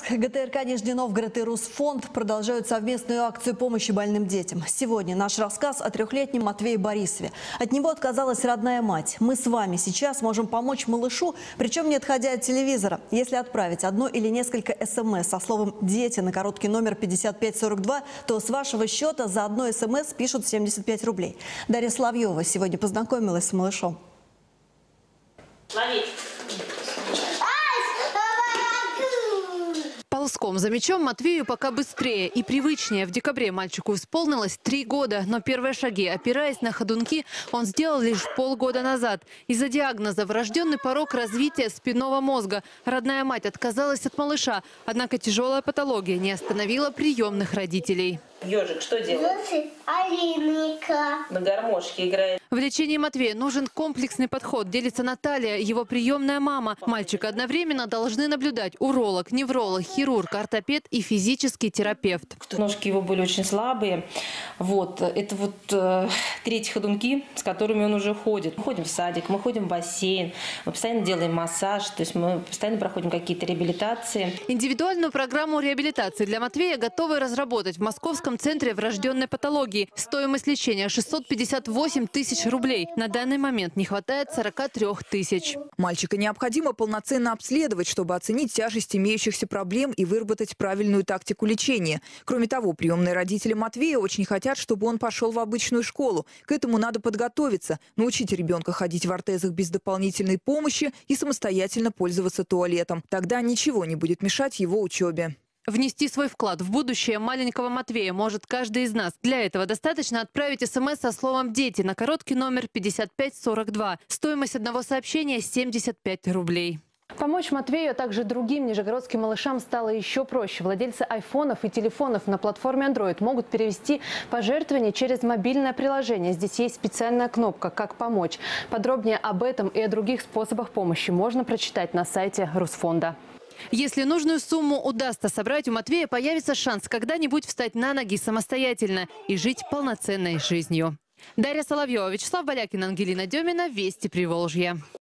ГТРК «Нижний Новгород» и Русфонд продолжают совместную акцию помощи больным детям. Сегодня наш рассказ о 3-летнем Матвее Борисове. От него отказалась родная мать. Мы с вами сейчас можем помочь малышу, причем не отходя от телевизора. Если отправить одно или несколько СМС со словом «дети» на короткий номер 5542, то с вашего счета за одно СМС пишут 75 рублей. Дарья Соловьева сегодня познакомилась с малышом. Лови. Ползком за мячом Матвею пока быстрее и привычнее. В декабре мальчику исполнилось 3 года, но первые шаги, опираясь на ходунки, он сделал лишь полгода назад. Из-за диагноза врожденный порок развития спинного мозга. Родная мать отказалась от малыша, однако тяжелая патология не остановила приемных родителей. Ежик что делает? Алинка. На гармошке играет. В лечении Матвея нужен комплексный подход, делится Наталья, его приемная мама. Мальчика одновременно должны наблюдать уролог, невролог, хирург, ортопед и физический терапевт. Ножки его были очень слабые. Это третьи ходунки, с которыми он уже ходит. Мы ходим в садик, мы ходим в бассейн, мы постоянно делаем массаж, то есть мы постоянно проходим какие-то реабилитации. Индивидуальную программу реабилитации для Матвея готовы разработать в Московском центре врожденной патологии. Стоимость лечения 658 тысяч рублей. На данный момент не хватает 43 тысяч. Мальчика необходимо полноценно обследовать, чтобы оценить тяжесть имеющихся проблем и выработать правильную тактику лечения. Кроме того, приемные родители Матвея очень хотят, чтобы он пошел в обычную школу. К этому надо подготовиться, научить ребенка ходить в ортезах без дополнительной помощи и самостоятельно пользоваться туалетом. Тогда ничего не будет мешать его учебе. Внести свой вклад в будущее маленького Матвея может каждый из нас. Для этого достаточно отправить СМС со словом «дети» на короткий номер 5542. Стоимость одного сообщения – 75 рублей. Помочь Матвею, а также другим нижегородским малышам стало еще проще. Владельцы айфонов и телефонов на платформе Android могут перевести пожертвования через мобильное приложение. Здесь есть специальная кнопка «Как помочь». Подробнее об этом и о других способах помощи можно прочитать на сайте Русфонда. Если нужную сумму удастся собрать, у Матвея появится шанс когда-нибудь встать на ноги самостоятельно и жить полноценной жизнью. Дарья Соловьева, Вячеслав Балякин, Ангелина Демина, Вести Приволжья.